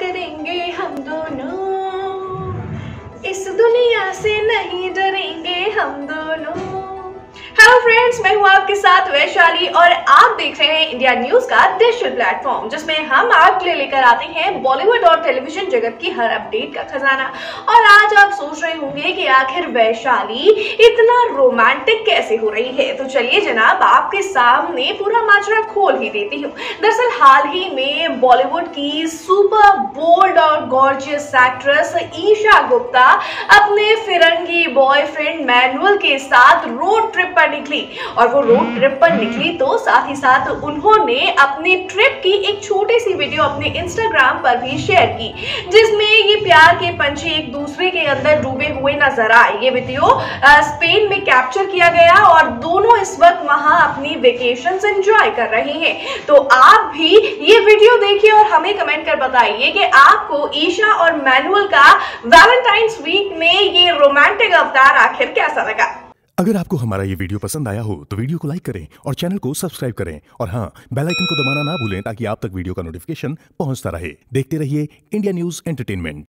करेंगे हम दोनों, इस दुनिया से नहीं डरेंगे हम दोनों। हेलो फ्रेंड्स, मैं हूं आपके साथ वैशाली और आप देख रहे हैं इंडिया न्यूज का डिजिटल प्लेटफॉर्म, जिसमें हम आपके लिए लेकर आते हैं बॉलीवुड और टेलीविजन जगत की हर अपडेट का खजाना। और आज आप सोच रहे होंगे कि आखिर वैशाली इतना रोमांटिक कैसे हो रही है, तो चलिए जनाब आपके सामने पूरा माजरा खोल ही देती हूँ। दरअसल हाल ही में बॉलीवुड की सुपर बोल्ड और गॉर्जियस एक्ट्रेस ईशा गुप्ता अपने फिरंगी बॉयफ्रेंड मैनुअल के साथ रोड ट्रिप पर निकली। और वो रोड ट्रिप पर निकली तो साथ ही साथ उन्होंने अपनी ट्रिप की एक छोटी सी वीडियो अपने इंस्टाग्राम पर भी शेयर की, जिसमें ये प्यार के पंछी एक दूसरे के अंदर डूबे हुए नजर आए। ये वीडियो स्पेन में कैप्चर किया गया और दोनों इस वक्त वहां अपनी वेकेशंस एंजॉय कर रहे हैं। तो आप भी ये वीडियो देखिए और हमें कमेंट कर बताइए कि आपको ईशा और मैनुअल का वैलेंटाइंस वीक में ये रोमांटिक अवतार आखिर कैसा लगा। अगर आपको हमारा ये वीडियो पसंद आया हो तो वीडियो को लाइक करें और चैनल को सब्सक्राइब करें और हाँ, बेल आइकन को दबाना ना भूलें ताकि आप तक वीडियो का नोटिफिकेशन पहुंचता रहे। देखते रहिए इंडिया न्यूज एंटरटेनमेंट।